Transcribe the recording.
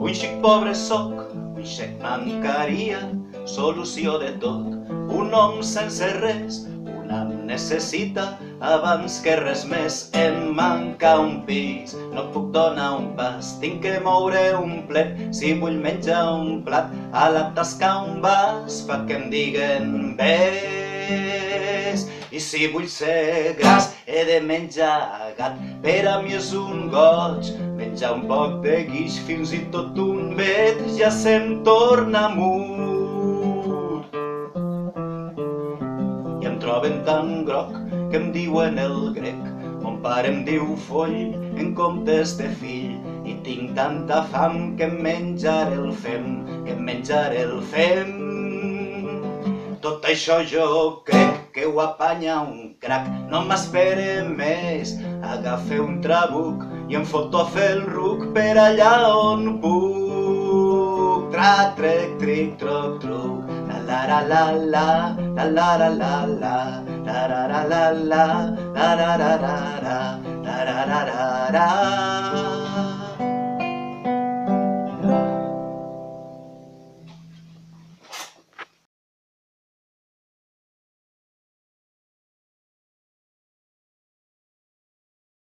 Un xic pobre soc, un xec mancaria, solució de tot. Un home sense res, un em necessita, abans que res més. Em manca un pis, no puc donar un pas, tinc que moure un plet. Si vull menjar un plat, a la tasca un vas, fa que em diguen vés. I si vull ser gras, he de menjar gat, per a mi és un goig. Menjar un poc de guix, fins i tot un vet, ja se'm torna mut. I em troben tan groc que em diuen el grec. Mon pare em diu foll en comptes de fill. I tinc tanta fam que em menjaré el fem, que em menjaré el fem. Tot això jo crec que ho apanya un crac. No m'espere més, agafe un trabuc i em foto a fer el ruc per allà on puc. Trac, trec, tric, troc, truc, la la la la la, la la la la la, la la la la la, la la la la la, la la la la la.